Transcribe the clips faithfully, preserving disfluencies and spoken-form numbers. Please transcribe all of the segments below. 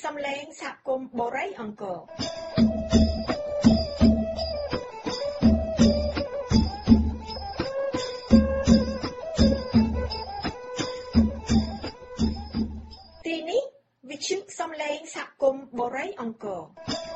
សំឡេងសហគមន៍បូរ៉ៃអង្គរទីនេះវិទ្យុសំឡេងសហគមន៍បូរ៉ៃអង្គរ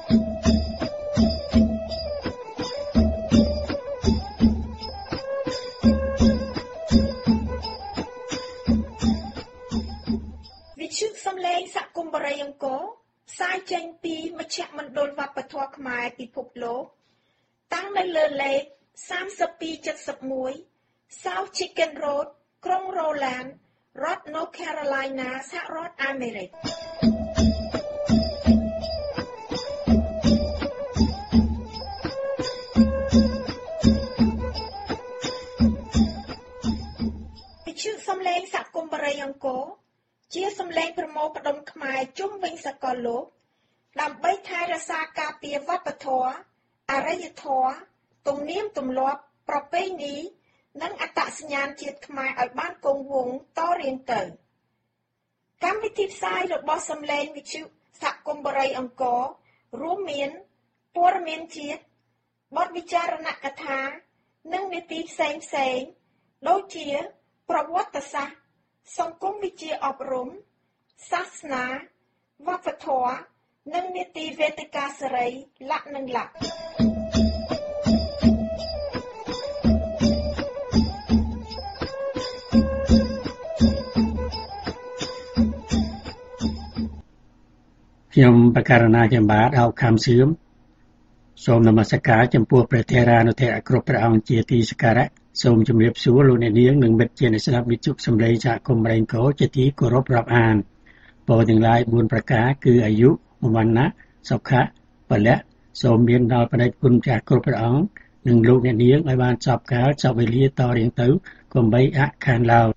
សំឡេងសហគមន៍បរិយអង្គរផ្សាយចេញពីមជ្ឈមណ្ឌលវប្បធម៌ខ្មែរពិភពលោកតាំងនៅលើលេខសាមសិបពីរចិតសិបមួយ South Chicken Road ក្រុង Roland រដ្ឋ North Carolina សហរដ្ឋអាមេរិកវិទ្យុសំឡេងសហគមន៍បរិយអង្គរជាសំឡេងប្រមូលផ្ដុំខ្មែរជុំវិញសកលលោកដើម្បីថែរក្សាការពារវប្បធម៌អរិយធម៌ទំនៀមទម្លាប់ប្រពៃណីនិងអត្តសញ្ញាណជាតិខ្មែរឲ្យបានគង់វង្សតរៀងទៅកម្មវិធីផ្សាយរបស់សំឡេងវិទ្យុសហគមន៍បរិយអង្គររួមមានព័ត៌មានជាតិបទវិចារណកថានិងនីតិផ្សេងផ្សេងដូចជាប្រវត្តិសាស្ត្រសង្គមវិទ្យាអប់រំសាសនាវប្បធម៌និងនីតិវេទិកាសេរីលក្ខនិងលក្ខខ្ញុំបកករណាចំបាទអោខំសឿមសូមនមស្ការចំពោះព្រះថេរានុថេរគ្រប់ព្រះអង្គជាទីសក្ការៈសូមជម្រាបសួរលោកអ្នកនាងនិងមិត្តជាអ្នកស្ដាប់វិទ្យុសំឡេងសហគមន៍បរិយអង្គរជាទីគោរពរាប់អានពរទាំងឡាយបួនប្រការគឺអាយុវណ្ណៈសុខៈពលៈសូមមានដល់បដិគុណចាស់គ្រប់ព្រះអង្គនិងលោកអ្នកនាងឲ្យបានសពកាលសពវេលាតរៀងទៅកុំបីអខានឡើយ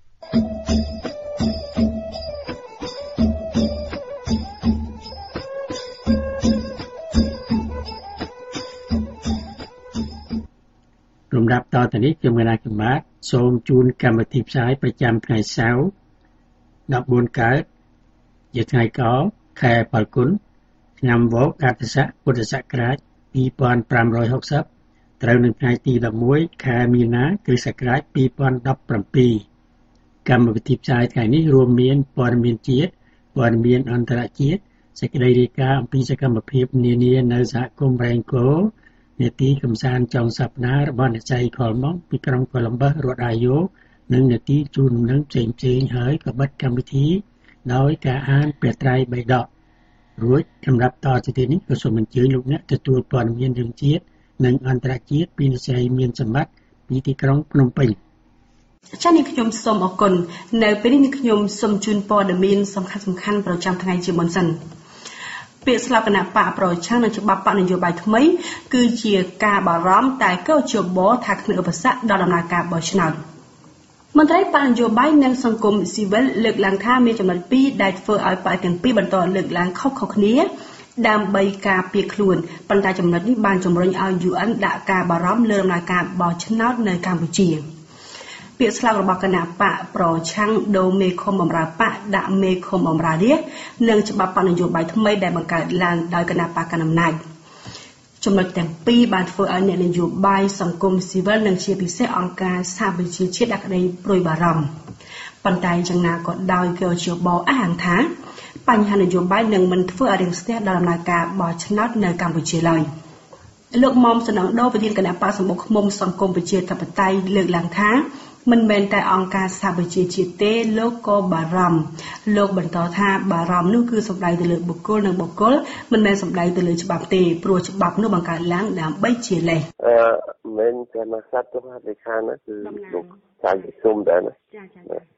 លំដាប់តទៅនេះខ្ញុំកណាកម្មាតសូមជូនកម្មវិធីផ្សាយប្រចាំថ្ងៃសៅរ៍ដប់បួនកើតជាថ្ងៃកខែផលគុណឆ្នាំវកអត្តស័កពុទ្ធសករាជពីរពាន់ប្រាំរយហកសិបត្រូវនឹងថ្ងៃទីដប់មួយខែមីនាគ្រិស្តសករាជពីរពាន់ដប់ប្រាំពីរកម្មវិធីផ្សាយថ្ងៃនេះរួមមានព័ត៌មានជាតិព័ត៌មានអន្តរជាតិសេចក្តីរាយការណ៍អំពីសកម្មភាពនានានៅសហគមន៍បរិយអង្គរនេតិកំសាន្តចុងសប្តាហ៍របស់អ្នកចៃខលម៉ុងពីក្រុងកូឡុំប៊ើសរដ្ឋអាយ៉ូនិងនេតិជូនដំណឹងផ្សេងៗហើយក៏បិទកម្មវិធីដោយការអានព្រះត្រៃបិដករួចសម្រាប់តទៅទៀតនេះក៏សូមអញ្ជើញលោកអ្នកទទួលព័ត៌មានរឿងជាតិនិងអន្តរជាតិពីអ្នកស្រីមានសម្បត្តិពីទីក្រុងភ្នំពេញចា៎នេះខ្ញុំសូមអរគុណនៅពេលនេះខ្ញុំសូមជូនព័ត៌មានសំខាន់ៗប្រចាំថ្ងៃជាមុនសិនពាក្យស្លោកគណៈបកប្រឆាំងនឹងច្បាប់បកនយោបាយថ្មីគឺជាការបារម្ភតែក៏ជាបបថាគ្មានឧបសគ្គដល់ដំណើរការបោះឆ្នោតមន្ត្រីបកនយោបាយនិងសង្គមស៊ីវិលលើកឡើងថាមានចំណុចពីរដែលធ្វើឲ្យបកទាំងពីរបន្តលើកឡើងខុសៗគ្នាដើម្បីការពារខ្លួនប៉ុន្តែចំណុចនេះបានជំរុញឲ្យ យូ អិន ដាក់ការបារម្ភលើដំណើរការបោះឆ្នោតនៅកម្ពុជាពាក្យស្លោករបស់គណៈបកប្រឆាំងដូមេឃុំបម្រើបកដាក់មេឃុំបម្រើរាជនិងច្បាប់បកនយោបាយថ្មីដែលបង្កើតឡើងដោយគណៈបកកណ្ដាលអំណាចចំណុចទាំងពីរបានធ្វើឲ្យអ្នកនយោបាយសង្គមស៊ីវិលនិងជាពិសេសអង្គការសហប្រជាជាតិដាក់ក្តីព្រួយបារម្ភប៉ុន្តែយ៉ាងណាក៏ដោយក៏ជាបអះអាងថាបញ្ហានយោបាយនឹងមិនធ្វើឲ្យរាំងស្ទះដល់ដំណើរការបោះឆ្នោតនៅកម្ពុជាឡើយលោកមុំសំណងដូប្រធានគណៈបកសម្បុកឃុំសង្គមប្រជាធិបតេយ្យលើកឡើងថាមិនមែនតែអង្គការសហប្រជាជាតិទេលោកក៏បារម្ភលោកបន្តថាបារម្ភនោះគឺសំដៅទៅលើបុគ្គលនិងបុគ្គលមិនមែនសំដៅទៅលើច្បាប់ទេព្រោះច្បាប់នោះបង្កើតឡើងដើម្បីជាលេសអឺមិនតែមកសាត់ទៅលេខាណាគឺលោកចាយសុំដែរណាចាចា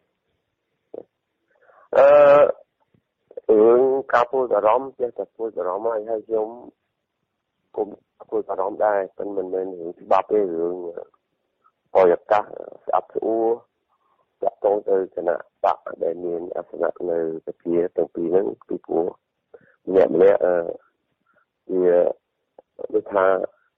អឺរឿងការពួយបារម្ភចេះតែពួយបារម្ភហើយហើយខ្ញុំគុំពួយបារម្ភដែរប៉ុន្តែមិនមែនរឿងច្បាប់ទេរឿងបរិយាកាសស្អាតស្អួរតាក់ទងទៅគណៈបកដែលមានអាសនៈនៅវិជាទាំងពីរហ្នឹងពីព្រោះម្នាក់ម្នាក់អឺវាដូចថា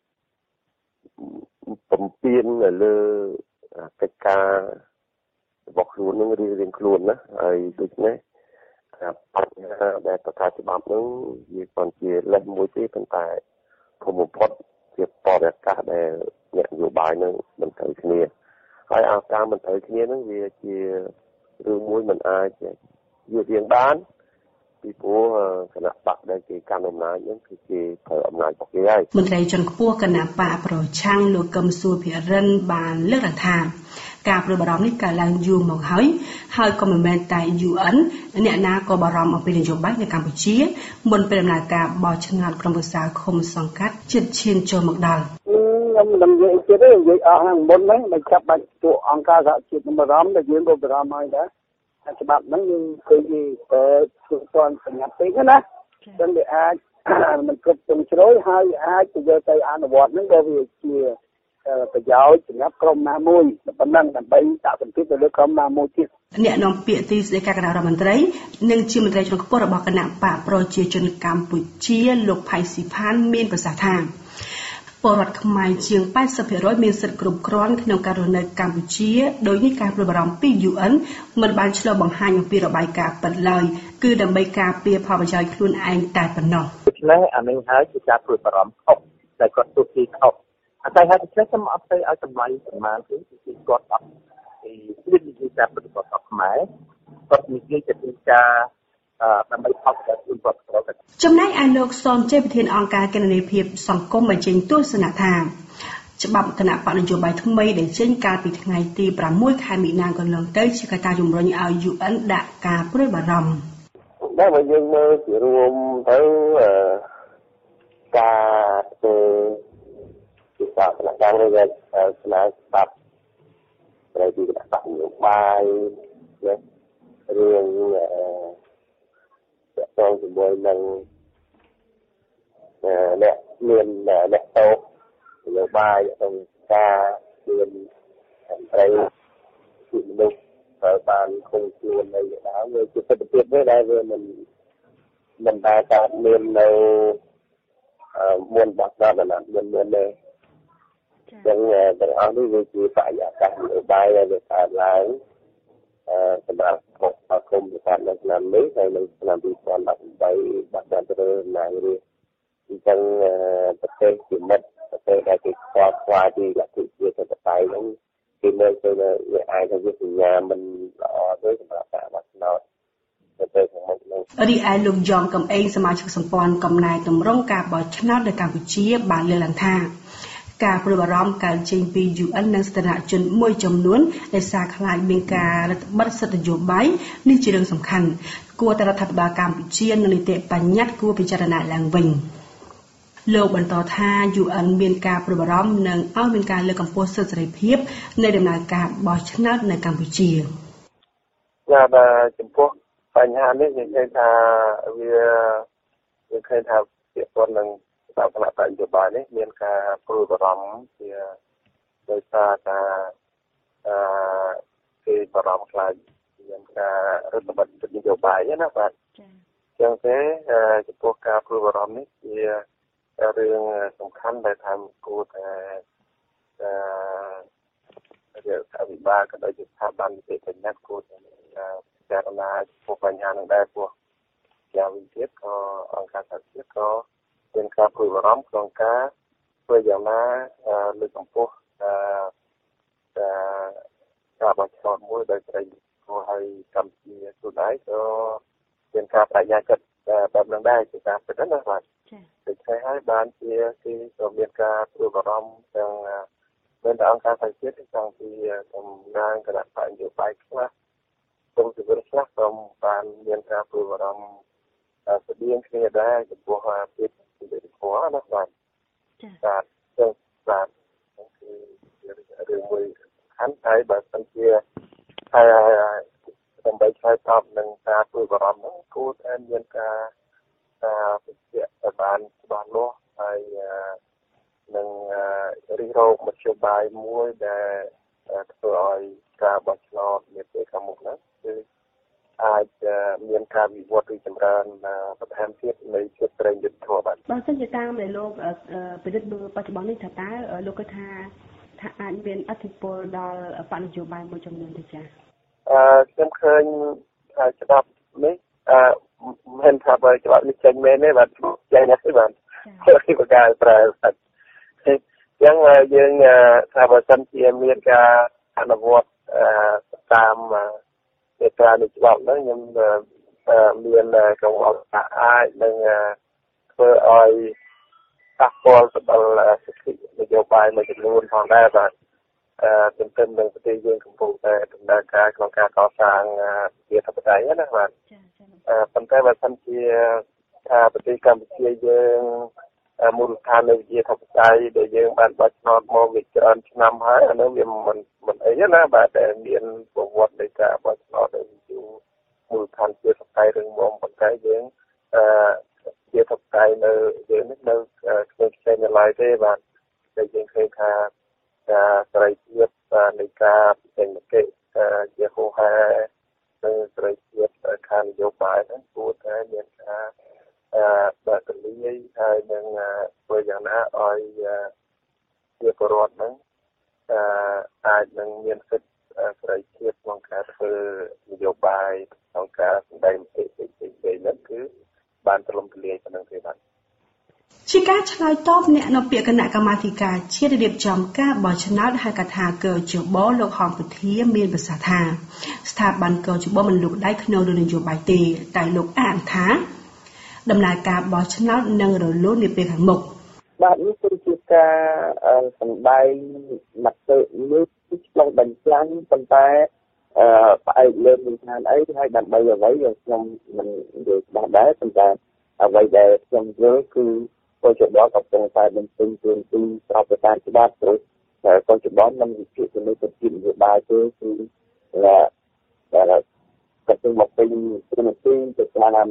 បំពេញនៅលើកិច្ចការរបស់ខ្លួននឹងរៀងៗខ្លួនណាហើយដូច្នេះครับแต่ประกาศฉบับนึงมีคนเชียร์เล่นมวยที่เป็นแต่ผมพดเสียบปอดอากาศแต่เนี่ยอยู่บ่ายนึงมันเกิดขึ้นเนี่ยให้อาการมันเกิดขึ้นนั้นvìเชียร์เรื่องมวยมันอายอยู่เรียงบ้านពីព្រោះគណៈបកដែលគេកាន់អំណាចហ្នឹងគឺគេប្រើអំណាចរបស់គេហើយមន្ត្រីជាន់ខ្ពស់គណៈបកប្រឆាំងលោកកឹមសុភិរិនបានលើកឡើងថាការព្រួយបារម្ភនេះកើតឡើងយូរមកហើយហើយក៏មិនមែនតែ ยู เอ็น អ្នកណាក៏បារម្ភអំពីនយោបាយនៅកម្ពុជាមុនពេលដំណើរការបោះឆ្នោតក្រុមប្រឹក្សាឃុំសង្កាត់ជិតឈានចូលមកដល់ខ្ញុំមិននិយាយទៀតទេនិយាយអស់ហ្នឹងមុនហ្នឹងមិនចាប់បាច់ពួកអង្គការសហជាតិបារម្ភតែយើងក៏បារម្ភហើយដែរច្បាប់ហ្នឹងយើងឃើញគេតែធ្វើស្គាល់សញ្ញាពេកណាចឹងវាអាចមិនគ្រប់ទងជ្រោយហើយអាចទៅយកទៅអនុវត្តហ្នឹងក៏វាជាប្រយោជន៍សម្រាប់ក្រុមណាមួយប៉ុណ្ណឹងដើម្បីដាក់សម្ពាធទៅលើក្រុមណាមួយទៀតអ្នកនាំពាក្យទីស្តីការគណៈរដ្ឋមន្ត្រីនិងជាមន្ត្រីជាន់ខ្ពស់របស់គណៈបកប្រជាជនកម្ពុជាលោកផៃស៊ីផានមានប្រសាសន៍ថាពលរដ្ឋខ្មែរជាង แปดสิบเปอร์เซ็นต์ មានសិទ្ធិគ្រប់គ្រាន់ក្នុងការរស់នៅកម្ពុជាដោយនេះការព្រួយបារម្ភពី ยู เอ็น មិនបានឆ្លុះបង្ហាញអំពីរបាយការណ៍ពិតឡើយគឺដើម្បីការពារផលប្រយោជន៍ខ្លួនឯងតែប៉ុណ្ណោះដូច្នេះអានេះហើយជាការព្រួយបារម្ភខុសតែគាត់ទូទីខុសអាតែហើយដូច្នេះខ្ញុំអត់ទៅឲ្យតម្លៃប្រមាណទេគឺគាត់អត់ពីវិធីការប្រតិបត្តិរបស់ខ្មែរគាត់និយាយទៅពីការដើម្បីផលប្រយោជន៍ខ្លួនគាត់ទៅចំណែកឯលោកសនជ័យប្រធានអង្គការគណនេយ្យភាពសង្គមបញ្ចេញទស្សនៈថាច្បាប់គណៈបកនយោបាយថ្មីដែលចេញកាលពីថ្ងៃទីប្រាំមួយខែមីនាកន្លងទៅជាកត្តាជំរុញឲ្យ ยู เอ็น ដាក់ការព្រួយបារម្ភតែបើយើងមើលជារួមទៅការធ្វើពីសាស្ត្រកម្មនេះស្នាច្បាប់ប្រតិបត្តិនយោបាយរឿងតងជាមួយនឹងអ្នកមានអ្នកតោនយោបាយក្នុងការមានត្រីជាមនុស្សត្រូវបានគង់ខ្លួននៅដល់វាជាសិទ្ធិភាពមួយដែលវាមិនមិនដែលកើតមាននៅមុនបោះឆ្នោតណាមុនមុនទេចឹងទាំងអស់នេះវាជាបរិយាកាសនយោបាយដែលវាកើតឡើងសម្រាប់មកប្រគំប្រកាសនៅឆ្នាំនេះហើយនៅឆ្នាំពីរពាន់ដប់ប្រាំបាត់បានទៅណាងរៀបអញ្ចឹងប្រទេសជាមិត្តប្រទេសដែលគេខ្វល់ខ្វាយពីលទ្ធិជាតិទៅតែហ្នឹងគេមើលទៅវាអាចថាវាសញ្ញាមិនល្អទេសម្រាប់ការបោះឆ្នោតទៅខាងមុខនោះរីឯលោកយ៉ងកំឯងសមាជិកសម្ព័ន្ធកំណែតម្រង់ការបោះឆ្នោតនៅកម្ពុជាបានលើកឡើងថាការព្រួយបារម្ភកើតចេញពី ยู เอ็น និងស្ថានជនមួយចំនួនដែលសារខ្លាចមានការរដ្ឋបិទសិទ្ធិនយោបាយនេះជារឿងសំខាន់គួរតែរដ្ឋាភិបាលកម្ពុជានិងនីតិបញ្ញត្តិគួរពិចារណាឡើងវិញលោកបន្តថា ยู เอ็น មានការព្រួយបារម្ភនិងឲ្យមានការលើកកម្ពស់សិទ្ធិសេរីភាពនៃដំណើរការបោះឆ្នោតនៅកម្ពុជាចា៎ចំពោះបញ្ហានេះយើងឃើញថាវាយើងឃើញថាពាក់ព័ន្ធនឹងគណៈបកនយោបាយនេះមានការព្រួយបារម្ភជាដោយសារការអឺគេបារម្ភខ្លាចមានការរដ្ឋបတ်សិទ្ធិនយោបាយណាបាទចា៎ចឹងទេចំពោះការព្រួយបារម្ភនេះជារឿងសំខាន់ដែលថាគួរតែអឺរដ្ឋាភិបាលក៏ដូចជាស្ថាប័ននីតិបញ្ញត្តិគួរតែពិចារណាចំពោះបញ្ហានឹងដែរព្រោះយ៉ាងវិញទៀតក៏អង្គការសហជាតិក៏មានការព្រួយបារម្ភក្នុងការធ្វើយ៉ាងណាលើកកម្ពស់ការបោះឆ្នោតមួយដោយស្រីគួរឲ្យកម្ពុជាខ្លួនឯងក៏មានការបដិញ្ញាចិត្តបែបហ្នឹងដែរជាការពិតណាបាទដូច្នេះហើយបានជាគេក៏មានការព្រួយបារម្ភទាំងមានអង្គការសហជាតិទាំងពីតំណាងគណៈបកនយោបាយខ្លះក្រុមជីវិតខ្លះក៏បានមានការព្រួយបារម្ភស្តៀងគ្នាដែរចំពោះភាពជាវិធណាបាទចា៎បាទចឹងបាទគឺរឿងមួយសំខាន់ហើយបើសិនជាហើយដើម្បីឆ្លើយតបនឹងការព្រួយបារម្ភហ្នឹងគួរតែមានការការពិភាក្សាបានច្បាស់លាស់ហើយនឹងរិះរោបមធ្យោបាយមួយដែលធ្វើឲ្យការបោះឆ្នោតនាពេលខាងមុខហ្នឹងគឺអាចមានការវិវត្តឬចម្រើនបន្ថែមទៀតនៃជាតិប្រេងយុទ្ធធម៌បាទបើសិនជាតាមដែលលោកពិនិត្យមើលបច្ចុប្បន្ននេះថាតើលោកគិតថាថាអាចមានអធិពលដល់បកនយោបាយមួយចំនួនទេចា៎អឺខ្ញុំឃើញច្បាប់នេះអឺមិនថាបើច្បាប់នេះចេញមែនទេបាទចេញទេបាទពីប្រការប្រើបាទអញ្ចឹងយើងថាបើសិនជាមានការអនុវត្តតាមមេត្រានៃច្បាប់ហ្នឹងខ្ញុំមានកង្វល់ថាអាចនឹងធ្វើឲ្យប៉ះពាល់ទៅដល់សិទ្ធិនយោបាយមួយចំនួនផងដែរបាទអឺទន្ទឹមនឹងប្រទេសយើងកំពុងតែដំណើរការក្នុងការកសាងជាធិបតេយ្យណាបាទអឺប៉ុន្តែបើសិនជាថាប្រទេសកម្ពុជាយើងមូលដ្ឋាននៃវិជាធិបតេយ្យដែលយើងបានបោះឆ្នោតមកវាច្រើនឆ្នាំហើយអានោះវាមិនមិនអីណាបាទតែមានប្រវត្តិនៃការបោះឆ្នោតដែលយូរមូលដ្ឋានជាធិបតេយ្យរឹងមាំប៉ុន្តែយើងអឺជាធិបតេយ្យនៅយើងនេះនៅក្នុងផ្សេងនៅឡើយទេបាទតែយើងឃើញថាការសេរីភាពនៃការពិចារណាជាហូរហែនិងសេរីភាពខាងនយោបាយហ្នឹងគួរតែមានការបើកលីហើយនឹងធ្វើយ៉ាងណាឲ្យជាពលរដ្ឋហ្នឹងអាចនឹងមានសិទ្ធិសេរីភាពក្នុងការធ្វើនយោបាយក្នុងការសម្ដែងមតិផ្សេងៗហ្នឹងគឺបានទលំទលាយប៉ុណ្ណឹងទេបាទជាការឆ្លើយតបអ្នកនៅពាក្យគណៈកម្មាធិការជាតិរៀបចំការបោះឆ្នោតហៅកាត់ថាកជបលោកហងពធាមានប្រសាសន៍ថាស្ថាប័នកជបមិនលូកដៃក្នុងរឿងនយោបាយទេតែលោកអានថាដំណើរការបោះឆ្នោតនឹងរលូននាពេលខាងមុខបាទនេះគឺជាការសម្ដែងមតិមួយឆ្លងបញ្ចាំងប៉ុន្តែអឺផ្អែកលើមូលដ្ឋានអីហើយដើម្បីអ្វីខ្ញុំមិនយល់ច្បាស់ដែរប៉ុន្តែអ្វីដែលខ្ញុំយល់គឺកជបកំពុងតែបញ្ចេញទូនទីស្របទៅតាមច្បាប់ព្រោះតែកជបមិនវិជាជំនួយទៅពីនយោបាយទេគឺដែលកំពុងមកពេញទូនទីទៅតាម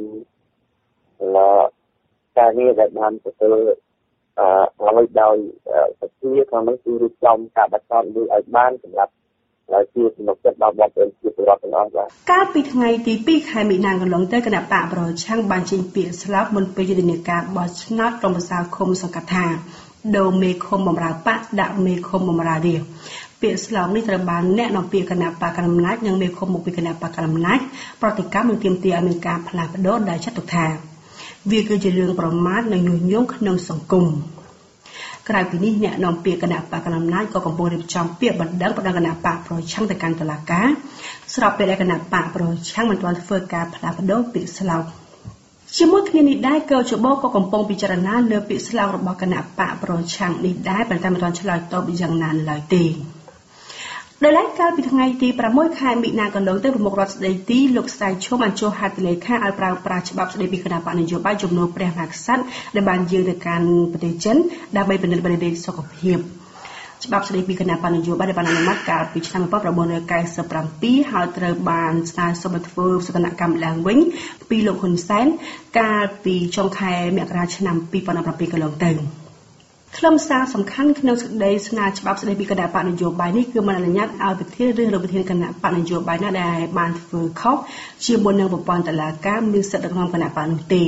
ការងារដែលបានធ្វើអឺឲ្យដោយសភាក្នុងនោះគឺរៀបចំការបោះឆ្នោតមួយឲ្យបានសម្រាប់ហើយជាសំណុកចិត្តដល់បងប្អូនជាពលរដ្ឋទាំងអស់បាទកាលពីថ្ងៃទីពីរខែមិនិនាកន្លងទៅគណៈបកប្រឆាំងបានចេញពាក្យស្លោកមុនពេលយុទ្ធនាការបោះឆ្នោតក្រុមប្រឹក្សាឃុំសង្កត់ថាដូរមេឃុំបម្រើបកដាក់មេឃុំបម្រើរាជពាក្យស្លោកនេះត្រូវបានអ្នកនាំពាក្យគណៈបកកណ្ដាលអំណាចនិងមេឃុំមុខពីគណៈបកកណ្ដាលអំណាចប្រតិកម្មនឹងទាមទារឲ្យមានការផ្លាស់ប្ដូរដែលចាត់ទុកថាវាគឺជារឿងប្រមាថនិងញុះញង់ក្នុងសង្គមក្រៅពីនេះអ្នកនាំពាក្យគណៈបកកណ្ដាលអំណាចក៏កំពុងរៀបចំពាក្យបណ្ដឹងបណ្ដឹងគណៈបកប្រឆាំងទៅកាន់តុលាការស្របពេលដែលគណៈបកប្រឆាំងមិនទាន់ធ្វើការផ្លាស់ប្ដូរពាក្យស្លោកជាមួយគ្នានេះដែរកជបក៏កំពុងពិចារណាលើពាក្យស្លោករបស់គណៈបកប្រឆាំងនេះដែរប៉ុន្តែមិនទាន់ឆ្លើយតបយ៉ាងណាឡើយទេដោយឡែកកាលពីថ្ងៃទីប្រាំមួយខែមិនិនាកន្លងទៅប្រមុខរដ្ឋស្ដីទីលោកស្រីឈុំអញ្ជើញហត្ថលេខាឲ្យប្រើប្រាស់ច្បាប់ស្ដីពីគណៈបកនយោបាយជំនួសព្រះមហាក្សត្រដែលបានយាងទៅកាន់ប្រទេសចិនដើម្បីពិនិត្យបរិយាសុខភាពច្បាប់ស្ដីពីគណៈបកនយោបាយដែលបានអនុម័តកាលពីឆ្នាំmột nghìn chín trăm chín mươi bảyហើយត្រូវបានស្នើសុំឲ្យធ្វើសកម្មកម្មឡើងវិញពីលោកហ៊ុនសែនកាលពីចុងខែមករាឆ្នាំពីរពាន់ប្រាំbảyកន្លងទៅខ្លឹមសារសំខាន់ក្នុងសេចក្តីស្នើច្បាប់ស្តីពីគណៈបកនយោបាយនេះគឺមិនអនុញ្ញាតឲ្យប្រធានឬរដ្ឋប្រធានគណៈបកនយោបាយណាដែលបានធ្វើខុសជាមួយនឹងប្រព័ន្ធតុលាការមានសិទ្ធិដឹកនាំគណៈបកនោះទេ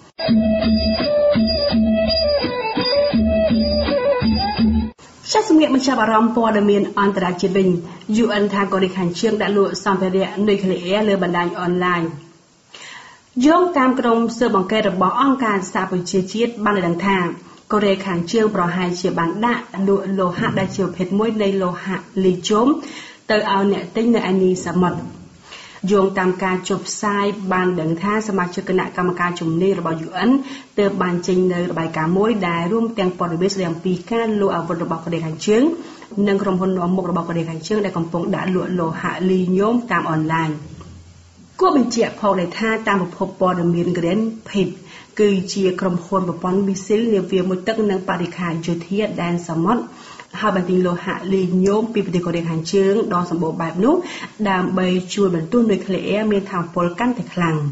ចាសសម្រាប់បញ្ជាអារម្មណ៍ព័ត៌មានអន្តរជាតិវិញ យូ អិន ថាកូរ៉េខាងជើងដាក់លក់សម្ភារៈនុយក្លេអ៊ែរលើបណ្ដាញអនឡាញយោងតាមក្រុមស៊ើបអង្កេតរបស់អង្គការសហប្រជាជាតិបានដឹងថាកូរ៉េខាងជើងប្រហែលជាបានដាក់លក់លោហៈដែលជាប្រភេទមួយនៃលោហៈលីជូមទៅឲ្យអ្នកទិញនៅឯនីសមុទ្រយោងតាមការចុះផ្សាយបានដឹងថាសមាជិកគណៈកម្មការជំនាញរបស់ យូ អិន ទើបបានចេញនៅរបាយការណ៍មួយដែលរួមទាំងព័ត៌មានស្តីអំពីការលក់អាវុធរបស់កូរ៉េខាងជើងនិងក្រុមហ៊ុននាំមុខរបស់កូរ៉េខាងជើងដែលកំពុងដាក់លក់លោហៈលីញ៉ូមតាមអនឡាញគួរបញ្ជាក់ផងដែរថាតាមប្រភពព័ត៌មាន Grand Pip គឺជាក្រុមហ៊ុនប្រព័ន្ធមីស៊ីលនាវាមួយទឹកនិងបរិខាយោធាដែនសមុទ្រហើយបានទិញលោហៈលីញ៉ូមពីប្រទេសកូរ៉េខាងជើងដ៏សម្បូរបែបនោះដើម្បីជួយបន្ទោសនុយក្លេអ៊ែរមានថាមពលកាន់តែខ្លាំង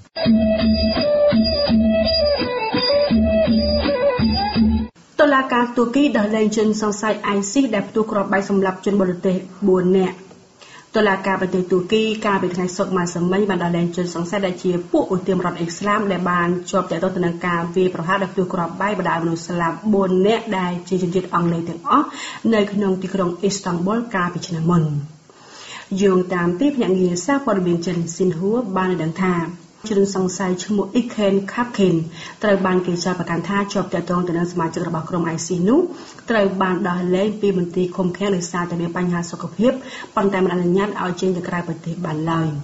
តុលាការទូគីដោះលែងជនសង្ស័យ ไอซิส ដែលផ្ទុះគ្រាប់បែកសម្លាប់ជនបរទេសបួននាក់តុលាការប្រទេសទូគីកាលពីថ្ងៃសុក្រម៉ាសមិញបានដោះលែងជនសង្ស័យដែលជាពួកឧទាមរដ្ឋអ៊ីស្លាមដែលបានជាប់ទាក់ទងទៅនឹងការវាយប្រហារដោយផ្ទុះគ្រាប់បែកបណ្ដាលមនុស្សស្លាប់បួននាក់ដែលជាជនជាតិអង់គ្លេសទាំងអស់នៅក្នុងទីក្រុងអ៊ីស្តង់ប៊ុលកាលពីឆ្នាំមុនយោងតាមទីភ្នាក់ងារសារព័ត៌មានចិនស៊ីនហួរបានដឹងថាជនសង្ស័យឈ្មោះអ៊ីខេនខាប់ខេនត្រូវបានគេចោទប្រកាន់ថាជាប់ទាក់ទងទៅនឹងសមាជិករបស់ក្រុម ไอ ซี នោះត្រូវបានដោះលែងពីមន្ទីរឃុំឃាំងដោយសារតែមានបញ្ហាសុខភាពប៉ុន្តែមិនអនុញ្ញាតឲ្យចេញទៅក្រៅប្រទេសបានឡើយ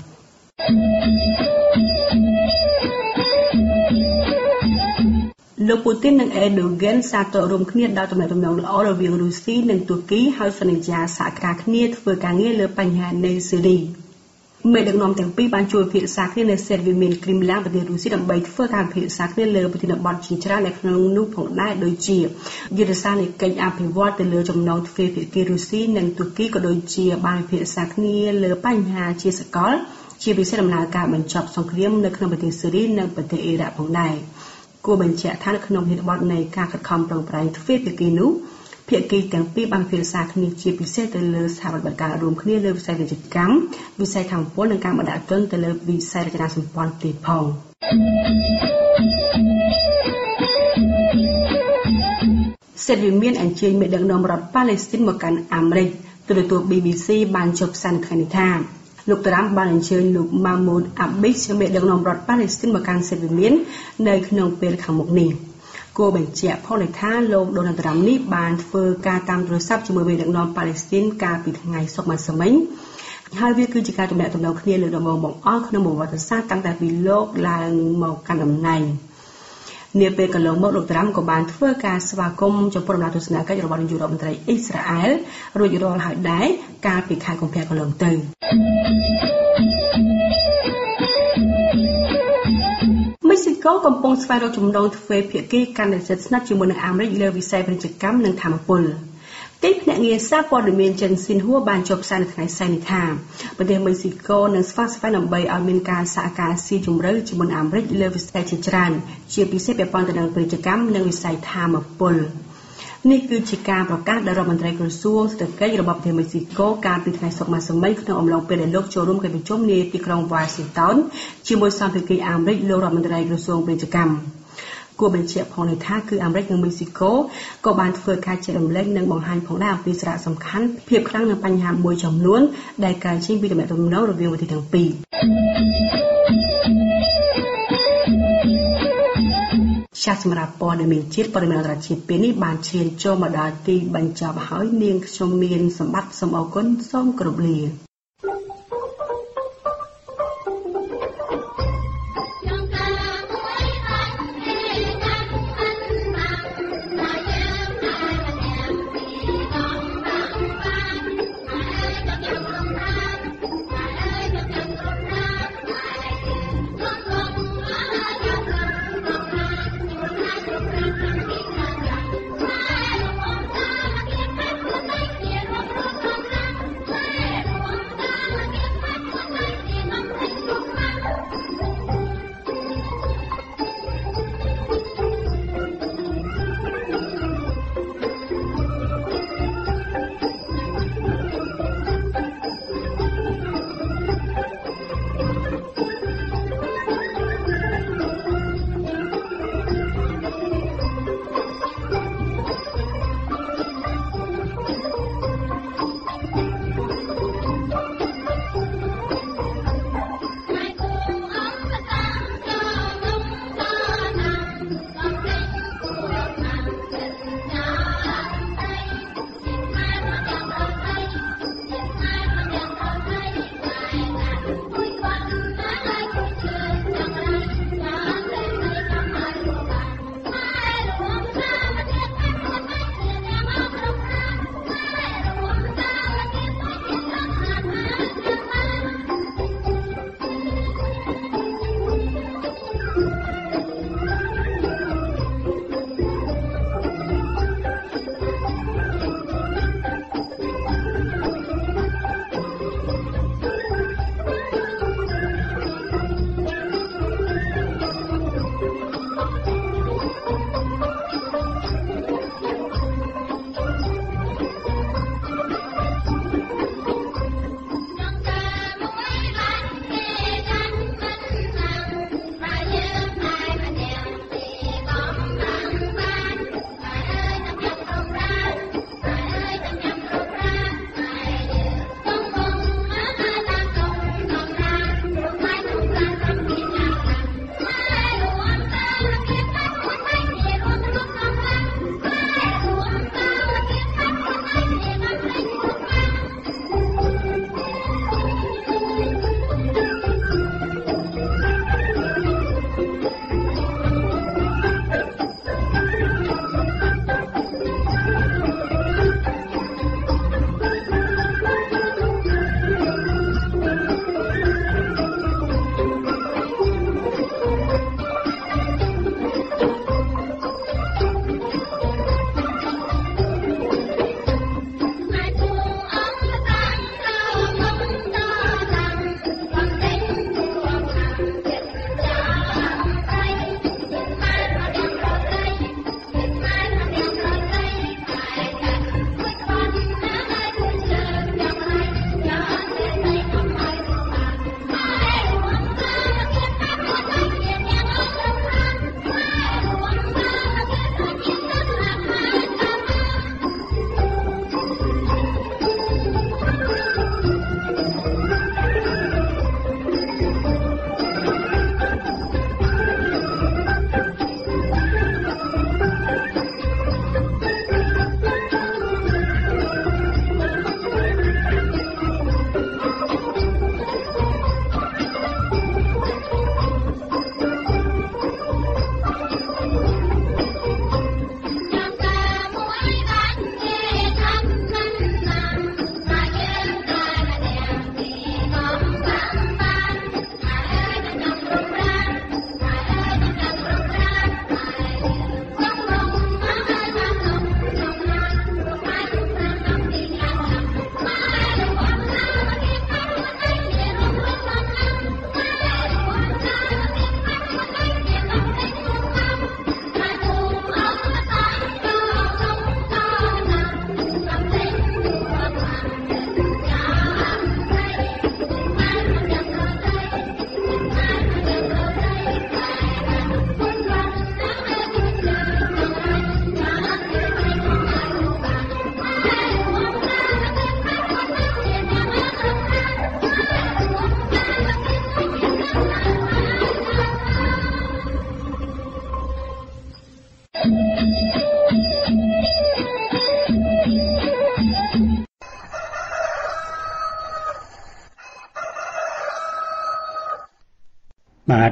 លោកពូទីននិងអេដូហ្គែនសាទររួមគ្នាដល់ទំនាក់ទំនងល្អរវាងរុស្ស៊ីនិងទួរគីហើយសន្យាសហការគ្នាធ្វើការងារលើបញ្ហានៅស៊េរីមេដឹកនាំទាំងពីរបានជួបពិភាក្សាគ្នានៅសេតវិមានគ្រីមឡាប្រទេសរុស្ស៊ីដើម្បីធ្វើការពិភាក្សាគ្នាលើប្រធានបទជាច្រើននៅក្នុងនោះផងដែរដូចជាយុទ្ធសាស្ត្រនៃកិច្ចអភិវឌ្ឍទៅលើចំណងទ្វេភាគីរុស្ស៊ីនិងទួរគីក៏ដូចជាបានពិភាក្សាគ្នាលើបញ្ហាជាសកលជាពិសេសដំណើរការបញ្ចប់សង្គ្រាមនៅក្នុងប្រទេសស៊េរីនិងប្រទេសអ៊ីរ៉ាក់ផងដែរគួរបញ្ជាក់ថានៅក្នុងប្រធានបទនៃការខិតខំប្រឹងប្រែងទ្វេភាគីនោះភាគីទាំងពីរបានពិភាក្សាគ្នាជាពិសេសទៅលើស្ថាប័នបដិការរួមគ្នាលើវិស័យពាណិជ្ជកម្មវិស័យខាងពលនិងការបណ្ដាក់ទុនទៅលើវិស័យរចនាសម្ព័ន្ធទៀតផងសេតវិមានអញ្ជើញមេដឹកនាំរដ្ឋប៉ាឡេស្ទីនមកកាន់អាមេរិកទូរទស្សន៍ ប៊ី ប៊ី ស៊ី បានចុះផ្សាយថ្ងៃនេះថាលោកតារ៉ាំបានអញ្ជើញលោកម៉ាម៉ូតអាប៊ីសមេដឹកនាំរដ្ឋប៉ាឡេស្ទីនមកកាន់សេតវិមាននៅក្នុងពេលខាងមុខនេះគួរបញ្ជាក់ផងដែរថាលោកដូណាល់ត្រាំនេះបានធ្វើការតាមទូរស័ព្ទជាមួយមេដឹកនាំប៉ាឡេស្ទីនកាលពីថ្ងៃសុក្រម្សិលមិញហើយវាគឺជាការទំនាក់ទំនងគ្នាលើដំបូងបង្អស់ក្នុងប្រវត្តិសាស្ត្រតាំងតែពីលោកឡើងមកកាន់តំណែងនាពេលកន្លងមកលោកត្រាំក៏បានធ្វើការស្វាគមន៍ចំពោះដំណើរទស្សនកិច្ចរបស់នាយករដ្ឋមន្ត្រីអ៊ីស្រាអែលរួចរាល់ហើយដែរកាលពីខែកុម្ភៈកន្លងទៅមេស៊ីកូកំពុងស្វែងរកចំណងទ្វេភាគីកាន់តែជិតស្និទ្ធជាមួយនឹងអាមេរិកលើវិស័យពាណិជ្ជកម្មនិងថាមពលទីភ្នាក់ងារសារព័ត៌មានចិនស៊ីនហួរបានចុះផ្សាយនៅថ្ងៃសៅរ៍នេះថាប្រទេសមេស៊ីកូនឹងស្វាស្វែងដើម្បីឲ្យមានការសហការស៊ីជម្រៅជាមួយអាមេរិកលើវិស័យជាច្រើនជាពិសេសពាក់ព័ន្ធទៅនឹងពាណិជ្ជកម្មនិងវិស័យថាមពលនេះគឺជាការប្រកាសដោយរដ្ឋមន្ត្រីក្រសួងសេដ្ឋកិច្ចរបស់ប្រទេសមេស៊ីកូកាលពីថ្ងៃសុក្រម្សិលមិញក្នុងអំឡុងពេលដែលលោកចូលរួមកិច្ចប្រជុំនាទីក្រុង Washington ជាមួយសន្តិភាពអាមេរិកលោករដ្ឋមន្ត្រីក្រសួងពាណិជ្ជកម្មគួរបញ្ជាក់ផងថាគឺអាមេរិកនិងមេស៊ីកូក៏បានធ្វើការចែករំលែកនិងបង្ហាញផងដែរអំពីសារៈសំខាន់ភាពខ្លាំងនៃបញ្ហាមួយចំនួនដែលកើតចេញពីទំនាក់ទំនងរវាងប្រទេសទាំងពីរចាស់សម្រាប់ព័ត៌មានជាតិព័ត៌មានអន្តរជាតិពេលនេះបានឈានចូលមកដល់ទីបញ្ចប់ហើយនាងខ្ញុំមានសម្បត្តិសូមអរគុណសូមគោរពលា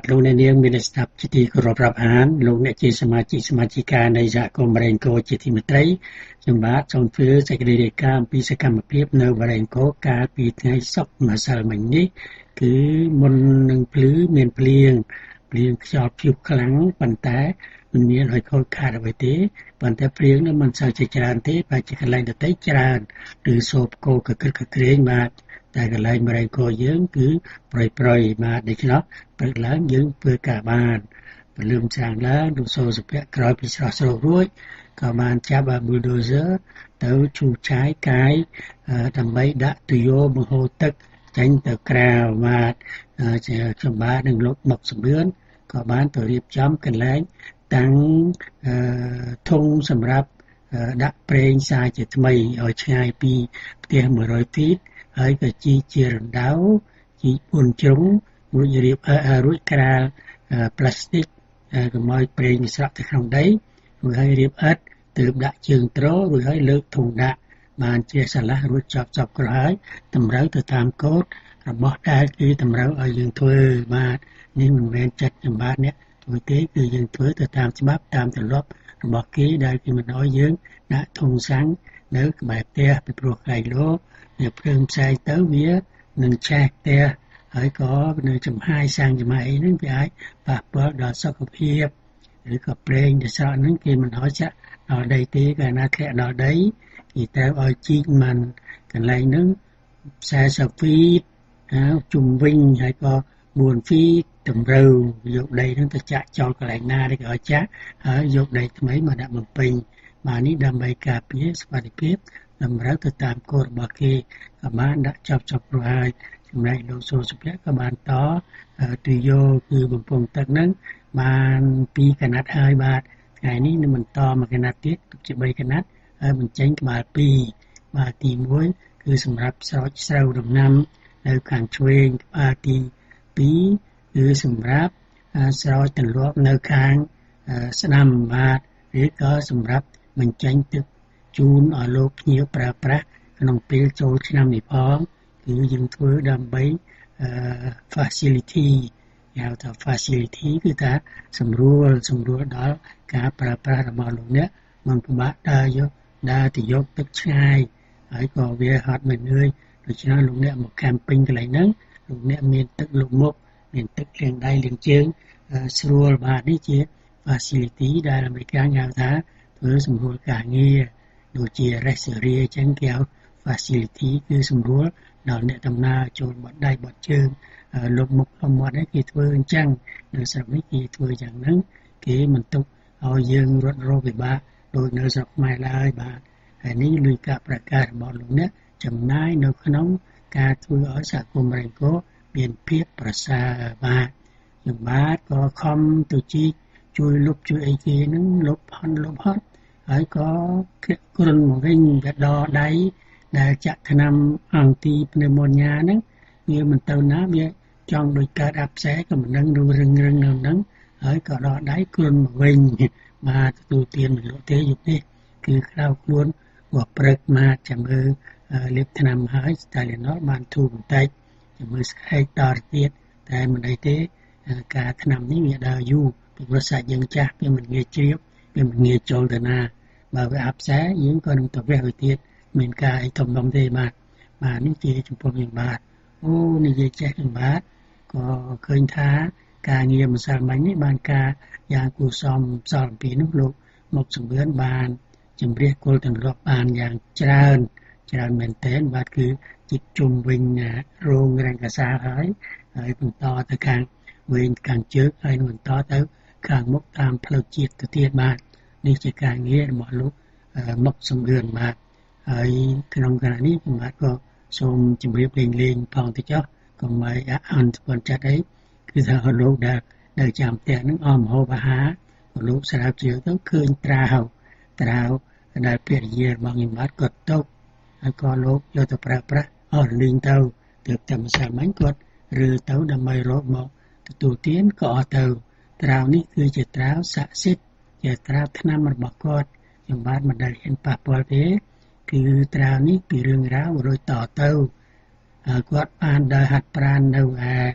លោកអ្នកនាងមានស្ដាប់ជាទីគោរពរាប់អានលោកអ្នកជាសមាជិកសមាជិកានៃសហគមន៍បរេងកូជាទីមេត្រីខ្ញុំបាទសូមធ្វើសេចក្តីរាយការណ៍អំពីសកម្មភាពនៅបរេងកូកាលពីថ្ងៃសុក្រម្សិលមិញនេះគឺមុននឹងភ្លឺមានភ្លៀងភ្លៀងខ្យល់ព្យុះខ្លាំងប៉ុន្តែមិនមានឲ្យខូចខាតអ្វីទេប៉ុន្តែភ្លៀងនោះមិនសូវជាច្រើនទេបើជាកន្លែងដទៃច្រើនឬសូបកោកក្រឹកកក្រែងបាទតែកន្លែងបរេងកូយើងគឺប្រយប្រយបាទដូច្នោះព្រឹកឡើងយើងធ្វើការបានព្រលឹមស្រាងឡើងលោកសូសុភ័ក្រក្រោយពីស្រស់ស្រោករួចក៏បានចាប់ bulldozer ទៅឈូសឆាយកាយដើម្បីដាក់ទុយោបង្ហូរទឹកចេញទៅក្រៅបាទខ្ញុំបាទនឹងលោកមកសម្បឿនក៏បានទៅរៀបចំកន្លែងតាំងធុងសម្រាប់ដាក់ប្រេងសាយជាថ្មីឲ្យឆ្ងាយពីផ្ទះone hundred feetហើយក៏ជីជារណ្ដៅជីបួនជ្រុងរួចរៀបរួចក្រាលផ្លាស្ទិកកុំឲ្យប្រេងស្រក់ទៅក្នុងដីរួចហើយរៀបអិតទើបដាក់ជើងទ្ររួចហើយលើកធុងដាក់បានជាស្រឡះរួចចប់ចប់ក្រោយហើយតម្រូវទៅតាមកូដរបស់ដែលគឺតម្រូវឲ្យយើងធ្វើបាទនេះមិនមែនចិត្តចំបាទនេះធ្វើទេគឺយើងធ្វើទៅតាមច្បាប់តាមទម្លាប់របស់គេដែលគេមិនឲ្យយើងដាក់ធុងសាំងនៅក្បែរផ្ទះពីព្រោះកាយលោវាភ្លើងផ្សែងទៅវានឹងឆេះផ្ទះហើយក៏នៅចំហាយសាំងចំហាយអីហ្នឹងវាអាចប៉ះពាល់ដល់សុខភាពឬក៏ប្រេងដែលស្រក់ហ្នឹងគេមិនឲ្យចាក់ដល់ដីទេកាលណាធ្លាក់ដល់ដីគេត្រូវឲ្យជីកមិនកន្លែងហ្នឹងforty feetហើយជុំវិញហើយក៏four feetតម្រូវយកដីហ្នឹងទៅចាក់ចោលកន្លែងណាដែលគេឲ្យចាក់ហើយយកដីថ្មីមកដាក់បំពេញបាទនេះដើម្បីការពារសុខភាពតម្រូវទៅតាមកូដរបស់គេក៏បានដាក់ចប់ចប់រួចហើយចំណែកលោកសូសុភ័ក្រក៏បានតទុយោគឺបំពង់ទឹកហ្នឹងបានtwoកណាត់ហើយបាទថ្ងៃនេះនឹងបន្តមួយកណាត់ទៀតទុកជាthreeកណាត់ហើយបញ្ចេញក្បាលtwoបាទទីoneគឺសម្រាប់ស្រោចស្រូវដំណាំនៅខាងឆ្វេងក្បាលទីtwoគឺសម្រាប់ស្រោចទន្លាប់នៅខាងស្ដាំបាទឬក៏សម្រាប់បញ្ចេញទឹកជូនឲ្យលោកភ្ញៀវប្រើប្រាស់ក្នុងពេលចូលឆ្នាំនេះផងគឺយើងធ្វើដើម្បី facility ហៅថា facility គឺថាសម្រួលសម្រួលដល់ការប្រើប្រាស់របស់លោកអ្នកមិនពិបាកដើរយកដើរទៅយកទឹកឆ្ងាយហើយក៏វាហត់មិននឿយដូច្នេះលោកអ្នកមក camping កន្លែងហ្នឹងលោកអ្នកមានទឹកលុបមុខមានទឹកលាងដៃលាងជើងស្រួលបាទនេះជា facility ដែលអាមេរិកហៅថាធ្វើសម្រួលការងារដូចជា rest area អញ្ចឹងគេហៅ facility គឺសម្រួលដល់អ្នកដំណើរចូលបត់ដៃបត់ជើងលុបមុខលុបមាត់នេះគេធ្វើអញ្ចឹងនៅស្រុកនេះគេធ្វើយ៉ាងហ្នឹងគេមិនទុកឲ្យយើងរត់រោពិបាកដូចនៅស្រុកខ្មែរឡើយបាទហើយនេះលុយកាក់ប្រកាសរបស់លោកអ្នកចំណាយនៅក្នុងការធ្វើឲ្យសហគមន៍បរេងកូមានភាពប្រសើរបាទខ្ញុំបាទក៏ខំទៅជីកជួយលុបជួយអីគេហ្នឹងលុបហន់លុបហត់ហើយក៏គ្រុនមកវិញវាដដៃដែលចាក់ថ្នាំអង់ទីភ្នែម៉ូញ៉ាហ្នឹងវាមិនទៅណាវាចង់ដូចកើតអាប់សែក៏មិនដឹងឬរឹងរឹងនៅហ្នឹងហើយក៏ដដៃគ្រុនមកវិញបាទទទួលទានមិនលក់ទេយប់នេះគឺក្រៅខ្លួនក៏ព្រឹកមកចាំមើលលេបថ្នាំហើយស្តាលីណូលបានធូរបន្តិចចាំមើលស្ខែកតរទៀតតែមិនអីទេការថ្នាំនេះវាដើរយូរពីព្រោះសាច់យើងចាស់វាមិនងាយជ្រាបវាមិនងាយចូលទៅណាបើវាអាប់សែយើងក៏នឹងទៅវះទៅទៀតមានការអីធំដុំទេបាទបាទនេះជាចំពោះខ្ញុំបាទអូនិយាយចេះខ្ញុំបាទក៏ឃើញថាការងារម្សិលមិញនេះបានការយ៉ាងគួរសមផ្សល់អំពីនោះលោកមកសម្បឿនបានជំរះគល់ទន្លាប់បានយ៉ាងច្រើនច្រើនមែនទែនបាទគឺជិតជុំវិញរោងរង្កាសាហើយហើយបន្តទៅខាងវិញខាងជើងហើយបន្តទៅខាងមុខតាមផ្លូវជាតិទៅទៀតបាទនេះជាការងាររបស់លោកមកសម្បឿនបាទហើយក្នុងខណៈនេះខ្ញុំបាទក៏សូមជម្រាបលេងលេងផងទៅចុះកុំឲ្យអន្តរចិត្តអីគឺថាលោកដែលនៅចាំផ្ទះហ្នឹងអមហូបអាហារក៏លោកស្រាវជ្រាវទៅឃើញត្រាវត្រាវដែលភរិយារបស់ខ្ញុំបាទគាត់ຕົកហើយក៏លោកយកទៅប្រើប្រាស់អស់លីងទៅទើបតែម្សិលមិញគាត់ឬទៅដើម្បីរកមកទទួលទានក៏អត់ទៅត្រាវនេះគឺជាត្រាវស័ក្តិសិទ្ធិជាត្រាវថ្នាំរបស់គាត់ខ្ញុំបាទមិនដែលហ៊ានប៉ះពាល់ទេគឺត្រាវនេះពីរឿងរ៉ាវរួចតទៅគាត់បានដើរហាត់ប្រាណនៅឯ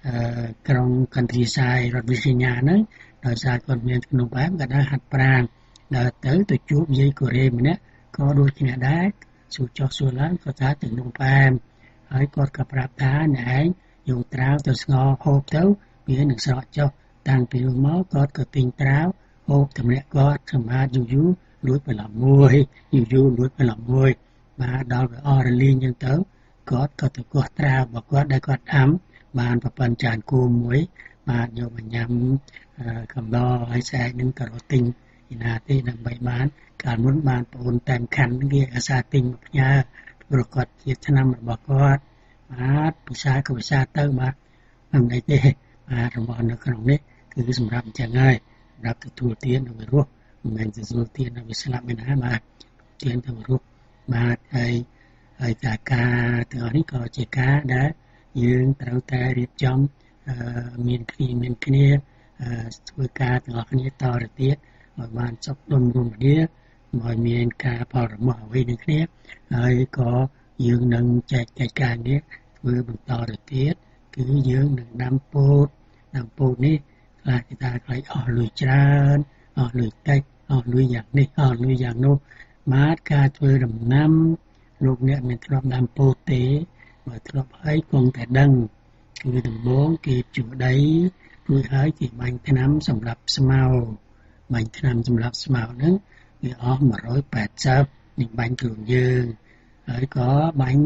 ក្រុង Countryside រដ្ឋ Virginia ហ្នឹងដោយសារគាត់មានក្នុងបែបគាត់đãហាត់ប្រាណដល់ទៅទៅជួបយាយកូរ៉េម្នាក់ក៏ដូចគ្នាដែរសួរចុះសួរឡើងគាត់ថាទៅក្នុងបែបហើយគាត់ក៏ប្រាប់ថាអ្នកឯងយកត្រាវទៅស្ងោរហូបទៅវានឹងស្រកចុះតាំងពីនោះមកគាត់ក៏ទិញត្រាវហូបតម្រាក់គាត់សម្រាប់យូរយូរលួចបន្លំមួយយូរយូរលួចបន្លំមួយបាទដល់វាអស់រលីងចឹងទៅគាត់ក៏ទៅគោះត្រាវរបស់គាត់ដែលគាត់ដាំបានប្រព័ន្ធចានគោមួយបាទយកមកញ៉ាំកំដរហើយស្អែកនឹងក៏រត់ទិញពីណាទេដើម្បីបានកាលមុនបានប្អូនតាមខណ្ឌគេអាសាទិញមកផ្ញើព្រោះគាត់ជាឆ្នាំរបស់គាត់បាទពិសាក៏ពិសាទៅបាទមិនអីទេបាទរបស់នៅក្នុងនេះគឺសម្រាប់អញ្ចឹងហើយសម្រាប់ទទួលទាននៅរស់មិនមែនទទួលទាននៅស្លាប់មិនណាបាទទានទៅរស់បាទហើយហើយការការទាំងនេះក៏ជាការដែលយើងត្រូវតែរៀបចំមានគ្នាមានគ្នាធ្វើការទាំងអស់គ្នាតទៅទៀតឲ្យបានចប់ដុំរំលាឲ្យមានការផលរមាស់អ្វីនឹងគ្នាហើយក៏យើងនឹងចែកកិច្ចការនេះធ្វើបន្តទៅទៀតគឺយើងនឹងដាំពោតដាំពោតនេះខ្លះគេថាខ្លៃអស់លុយច្រើនអស់លុយតិចអស់លុយយ៉ាងនេះអស់លុយយ៉ាងនោះបាទការធ្វើដំណាំលោកអ្នកមានធ្លាប់ដាំពោតទេបើធ្លាប់ហើយគង់តែដឹងគឺដំបូងគេភ្ជួរដីរួចហើយគេបាញ់ថ្នាំសម្រាប់ស្មៅបាញ់ថ្នាំសម្រាប់ស្មៅហ្នឹងវាអស់một trăm tám mươiនឹងបាញ់ខ្លួនយើងហើយក៏បាញ់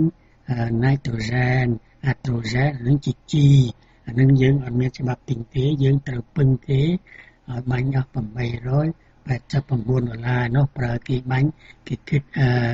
nitrogen nitrogen ហ្នឹងជីជីអានឹងយើងអត់មានច្បាប់ទិញទេយើងត្រូវពឹងគេឲ្យបាញ់អស់eight hundred eighty-nineដុល្លារនោះប្រើគេបាញ់គេគិត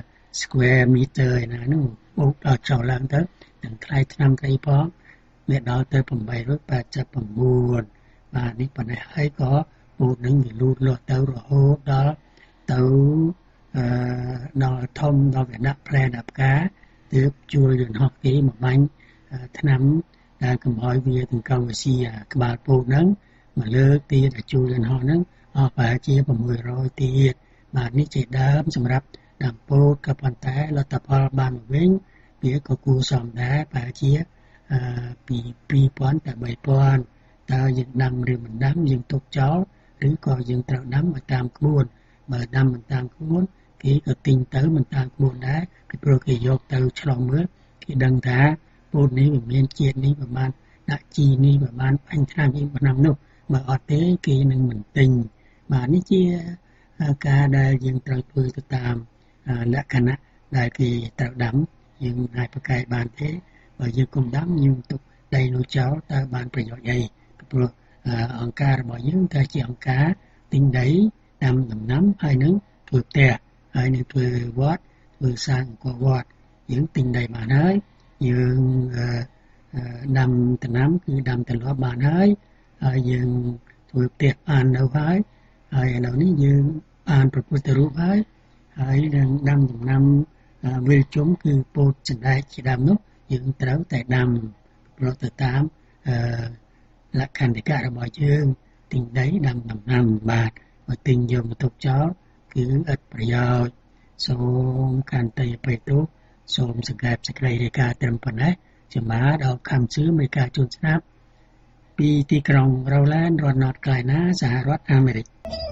square meter ឯណានោះបូកដល់ចោលឡើងទៅទាំងថ្លៃថ្នាំថ្លៃផងវាដល់ទៅeight hundred eighty-nineបាទនេះប៉ុណ្ណេះហើយក៏ពូតនឹងវាលូតលាស់ទៅរហូតដល់ទៅអឺដល់ធំដល់វាដាក់ផ្លែដាក់ផ្កាទើបជួលយន្តហោះគេមកបាញ់ថ្នាំដែលកុំឲ្យវាទាំងកៅវាស៊ីក្បាលពូតហ្នឹងមកលើកទៀតឲ្យជួលយន្តហោះហ្នឹងអស់ប្រហែលជាsix hundredទៀតបាទនេះជាដើមសម្រាប់ដាំពោតក៏ប៉ុន្តែលទ្ធផលបានមកវិញវាក៏គួរសមដែរប្រហែលជាអឺពីtwo thousandទៅthree thousandតើយើងដាំឬមិនដាំយើងទុកចោលឬក៏យើងត្រូវដាំឲ្យតាមក្បួនបើដាំមិនតាមក្បួនគេក៏ទិញទៅមិនតាមក្បួនដែរពីព្រោះគេយកទៅឆ្លងមើលគេដឹងថាពោតនេះវាមានជាតិនេះប្រហែលដាក់ជីនេះប្រហែលបាញ់ថ្នាំនេះឆ្នាំនោះបើអត់ទេគេនឹងមិនទិញបាទនេះជាការដែលយើងត្រូវធ្វើទៅតាមលក្ខណៈដែលគេត្រូវដាំយើងមិនអាចប្រកែកបានទេបើយើងគុំដាំយើងទុកដីនោះចោលតើបានប្រយោជន៍អីព្រោះអង្គការរបស់យើងតែជាអង្គការទិញដីដាំដំណាំហើយនឹងធ្វើផ្ទះហើយនឹងធ្វើវត្តធ្វើសាងអង្គរវត្តយើងទិញដីបានហើយយើងដាំដំណាំគឺដាំទលាប់បានហើយហើយយើងធ្វើផ្ទះបាននៅហើយហើយឥឡូវនេះយើងបានប្រពុតរូបហើយហើយនឹងដាំដំណាំវិលជុំគឺពោតសណ្ដែកជាដើមនោះយើងត្រូវតែដាំប្រទៅតាមអឺលក្ខន្តិកៈរបស់យើងទិញដីដាំដំណាំបាទបើទិញយកមកទុកចោលគឺឥតប្រយោជន៍សូមខន្តីអភ័យទោសសូមសង្កេតសេចក្តីរាយការណ៍ត្រឹមប៉ុណ្ណេះជំរាបដល់ខំជឿមេការជួនស្នាប់ពីទីក្រុងរ៉ូឡែនរដ្ឋ North Carolina សហរដ្ឋអាមេរិក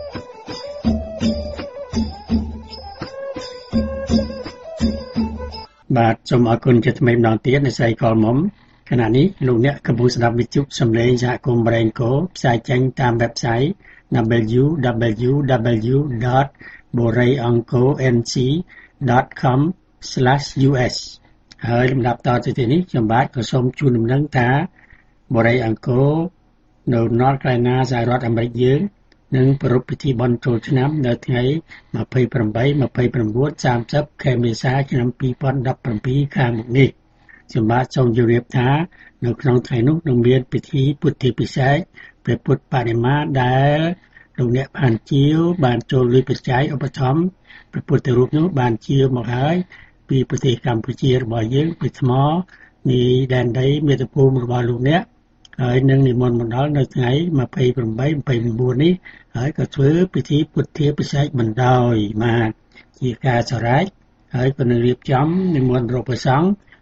បាទសូមអរគុណជាថ្មីម្ដងទៀតអ្នកស្រីកលមុំខណៈនេះលោកអ្នកកំពុងស្ដាប់វិទ្យុសំឡេងសហគមន៍ Borei ផ្សាយចេញតាម website double-u double-u double-u dot borei angkor n c dot com slash u s ហើយលំដាប់តទៅទៀតនេះខ្ញុំបាទក៏សូមជូនដំណឹងថា Borei Angkor នៅ North Carolina សហរដ្ឋអាមេរិកយើងនឹងប្រារព្ធពិធីបុណ្យចូលឆ្នាំនៅថ្ងៃtwenty-eight, twenty-nine, thirtyខែមេសាឆ្នាំtwenty seventeenខាងមុខនេះខ្ញុំបាទសូមជម្រាបថានៅក្នុងថ្ងៃនោះនឹងមានពិធីពុទ្ធិពិសេសព្រះពុទ្ធបដិមាដែលលោកអ្នកបានជាវបានចូលលុយបច្ច័យឧបត្ថម្ភព្រះពុទ្ធរូបនោះបានជាវមកហើយពីប្រទេសកម្ពុជារបស់យើងពីថ្មនេះដែនដីមាតុភូមិរបស់លោកអ្នកហើយនឹងនិមន្តមកដល់នៅថ្ងៃtwenty-eight, twenty-nineនេះហើយក៏ធ្វើពិធីពុទ្ធិពិសេសបណ្ដោយបាទជាការសម្រេចហើយក៏នឹងរៀបចំនិមន្តរូបព្រះសង្ឃ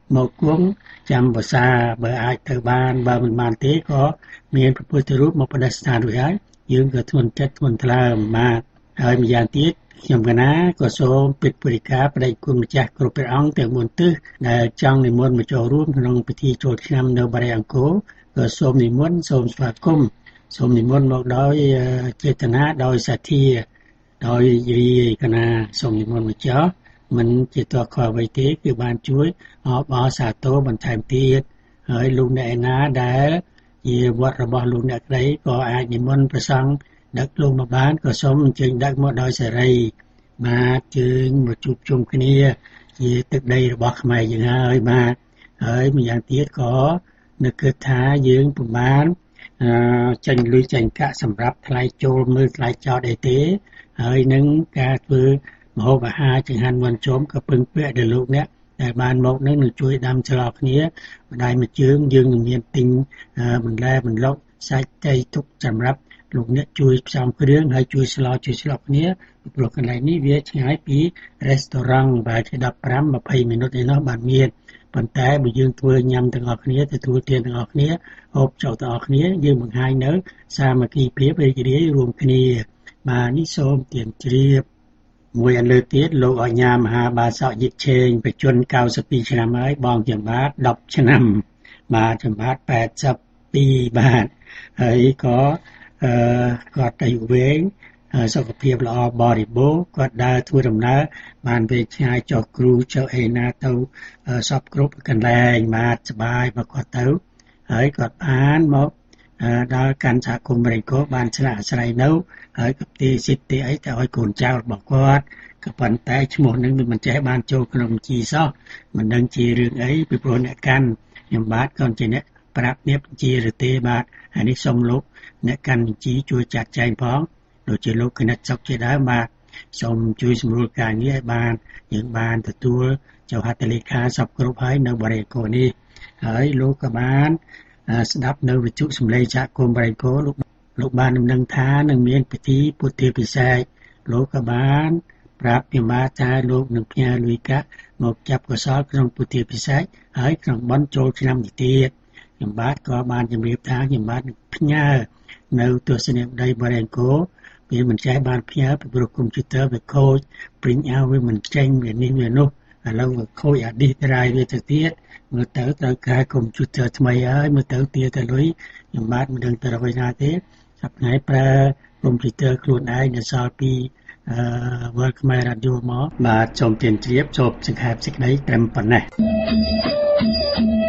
មកគង់ចាំភាសាបើអាចទៅបានបើមិនបានទេក៏មានព្រះពុទ្ធរូបមកបដិស្ថានរួចហើយយើងក៏ធ្ងន់ចិត្តធ្ងន់ថ្លើមបាទហើយម្យ៉ាងទៀតខ្ញុំកណាក៏សូមពិតពុរិកាប្តីគុណម្ចាស់គ្រប់ព្រះអង្គទាំងមុនទិសដែលចង់និមន្តមកចូលរួមក្នុងពិធីចូលឆ្នាំនៅបរិយាអង្គរក៏សូមនិមន្តសូមស្វាគមន៍សូមនិមន្តមកដោយចេតនាដោយសទ្ធាដោយរីកណាសូមនិមន្តម្ចាស់មិនជាតខអ្វីទេគឺបានជួយអបអរសាទរបន្ថែមទៀតហើយលោកអ្នកឯណាដែលជាវត្តរបស់លោកអ្នកក្តីក៏អាចនិមន្តព្រះសង្ឃដឹកលោកមកបានក៏សូមអញ្ជើញដឹកមកដោយសេរីបាទជើញមកជួបជុំគ្នាជាទឹកដីរបស់ខ្មែរយើងហើយបាទហើយម្យ៉ាងទៀតក៏នឹកគិតថាយើងពុំបានអឺចាញ់លុយចាញ់កាក់សម្រាប់ថ្លៃចូលមើលថ្លៃចោតអីទេហើយនឹងការធ្វើម្ហូបអាហារចង្ហាន់មាន់ជុំក៏ពឹងពាក់ដល់លោកអ្នកដែលបានមកនឹងនឹងជួយដាំច្រកគ្នាម្ដាយមួយជើងយើងនឹងមានទិញបន្លែបន្លុកសាច់ត្រីទុកសម្រាប់លោកអ្នកជួយផ្សំគ្រឿងហើយជួយស្លោជួយស្លក់គ្នាព្រោះកន្លែងនេះវាឆ្ងាយពីរេស្តូរ៉ង់បែរជាដប់ប្រាំ ២០មីនិតឯនោះបានមានប៉ុន្តែបើយើងធ្វើញ៉ាំទាំងអស់គ្នាទទួលទានទាំងអស់គ្នាហូបចុកទាំងអស់គ្នាយើងបង្ហាញនៅសាមគ្គីភាពរីករាយរួមគ្នាបាទនេះសូមទានជ្រាបមួយអន្លើទៀតលោកអញ្ញាមហាបាសកយិតឆេងបច្ចុប្បន្នកៅសិបពីរឆ្នាំហើយបងចំបាទដប់ឆ្នាំបាទចំបាទប៉ែតសិបពីរបាទហើយក៏អឺគាត់អាយុវែងសុខភាពល្អបរិបូរណ៍គាត់ដើរធ្វើដំណើរបានវែងឆ្ងាយចុះគ្រូចុះអេណាទៅសពគ្រប់កន្លែងបាទសบายមកគាត់ទៅហើយគាត់បានមកដល់កាន់សហគមន៍បរិកោបានស្នាក់អាស្រ័យនៅហើយក៏ទីសិទ្ធិអីទៅឲ្យកូនចៅរបស់គាត់ក៏ប៉ុន្តែឈ្មោះនឹងមិនចេះបានចូលក្នុងបញ្ជីសោះមិនដឹងជារឿងអីពីព្រោះអ្នកកាន់ខ្ញុំបាទក៏ជាអ្នកប្រាប់នេះបញ្ជីឬទេបាទហើយនេះសូមលោកអ្នកកាន់បញ្ជីជួយចាត់ចែងផងដូចជាលោកគណិតសុខជាដើមបាទសូមជួយសម្រួលការងារឲ្យបានយើងបានទទួលចៅហត្ថលេខាសពគ្រប់ហើយនៅបរិយាកាសនេះហើយលោកក៏បានស្ដាប់នៅវិទ្យុសម្លេងសហគមន៍បរិយាកាសលោកលោកបានដំណឹងថានឹងមានពិធីពុទ្ធិពិសេសលោកក៏បានប្រាប់ខ្ញុំបាទថាលោកនឹងផ្ញើលុយកាក់មកចាប់កសលក្នុងពុទ្ធិពិសេសហើយក្នុងបន់ចូលឆ្នាំនេះទៀតខ្ញុំបាទក៏បានជម្រាបថាខ្ញុំបាទនឹងផ្ញើនៅទស្សនីយដីបរិយាកាសវាមិនចេះបានផ្ញើពីព្រោះកុំព្យូទ័រវាខូច print out វាមិនចេញវានេះវានោះឥឡូវវាខូចអា disk drive វាទៅទៀតមើលទៅត្រូវការកុំព្យូទ័រថ្មីហើយមើលទៅទាទៅលុយខ្ញុំបាទមិនដឹងទៅអ្វីណាទេសប្តាហ៍ថ្ងៃប្រើកុំព្យូទ័រខ្លួនឯងនៅសល់ពីអឺ World Khmer Radio មកបាទសូមទានជ្រាបសូមសង្ខេបសេចក្តីត្រឹមប៉ុណ្ណេះ